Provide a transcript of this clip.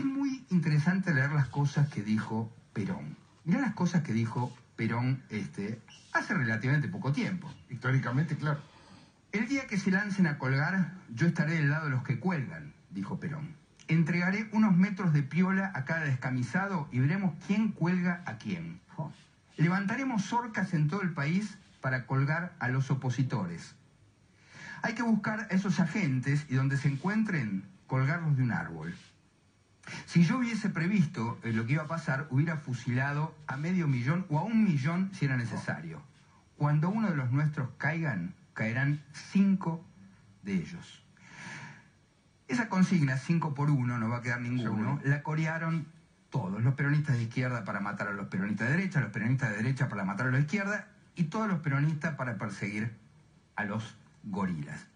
Es muy interesante leer las cosas que dijo Perón. Mirá las cosas que dijo Perón hace relativamente poco tiempo. Históricamente, claro. El día que se lancen a colgar, yo estaré del lado de los que cuelgan, dijo Perón. Entregaré unos metros de piola a cada descamisado y veremos quién cuelga a quién. Levantaremos orcas en todo el país para colgar a los opositores. Hay que buscar a esos agentes y donde se encuentren, colgarlos de un árbol. Si yo hubiese previsto lo que iba a pasar, hubiera fusilado a 500.000 o a 1.000.000 si era necesario. Cuando uno de los nuestros caigan, caerán 5 de ellos. Esa consigna, 5 por 1, no va a quedar ninguno, la corearon todos. Los peronistas de izquierda para matar a los peronistas de derecha, los peronistas de derecha para matar a los de izquierda y todos los peronistas para perseguir a los gorilas.